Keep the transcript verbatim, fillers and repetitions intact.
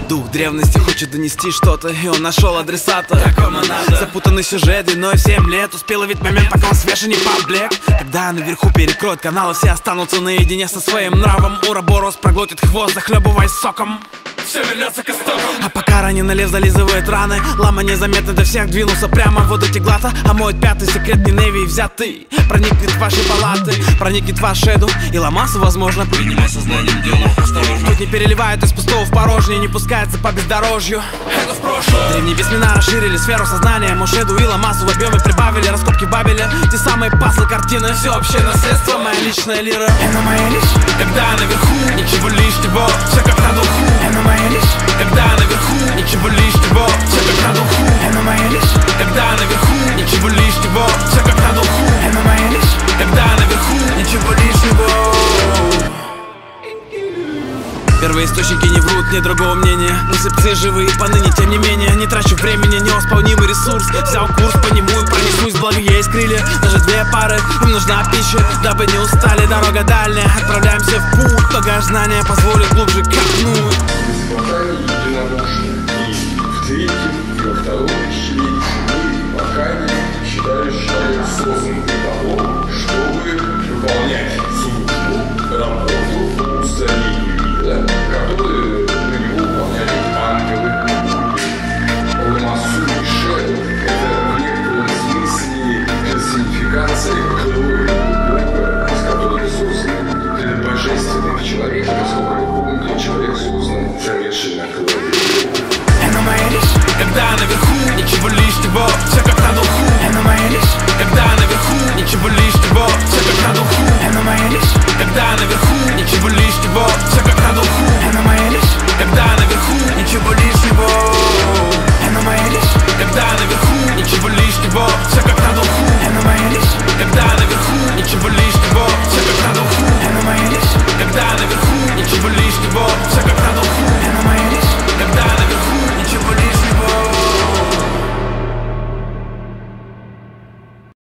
Дух древности хочет донести что-то, и он нашел адресата. Такому надо. Запутанный сюжет длиной в семь лет. Успел ловить момент, пока он свеж и не паблик. Когда наверху перекроют каналы, все останутся наедине со своим нравом. Уроборос проглотит хвост, захлебываясь соком. Все вернется к истокам. А пока раненый лев зализывает раны, лама незаметно до всех двинулся прямо в воду Теглата. А мой пятый секрет не Неви взятый проникнет в ваши палаты, проникнет в ваш шеду и ломаться, возможно. Принимай сознанием дело, осторожно. Тут не переливают из пустого в порожнее, не пускается по бездорожью. Это в прошлом. Древние письмена расширили сферу сознания. Мошеду и ламасу в объеме прибавили. Раскопки Бабеля, те самые пазлы, картины. Всеобщее наследство, моя личная лира. Это моя личь. Когда наверху, ничего лишнего, все как на духу. Это моя личь. Когда наверху, ничего лишнего, все как на духу. Это моя личь. Когда наверху, ничего лишнего, все как на духу. Это моя личь. Когда наверху, ничего лишнего. Первые источники не врут, нет другого мнения. Концепции живые поныне, тем не менее. Не трачу времени, невосполнимый ресурс. Взял курс по нему и пронесусь, благо есть крылья. Даже две пары, им нужна пища, дабы не устали, дорога дальняя. Отправляемся в путь, багаж знания позволит глубже копнуть. И в третьем, и во втором тысячелетии мы пока не считали, что созданы.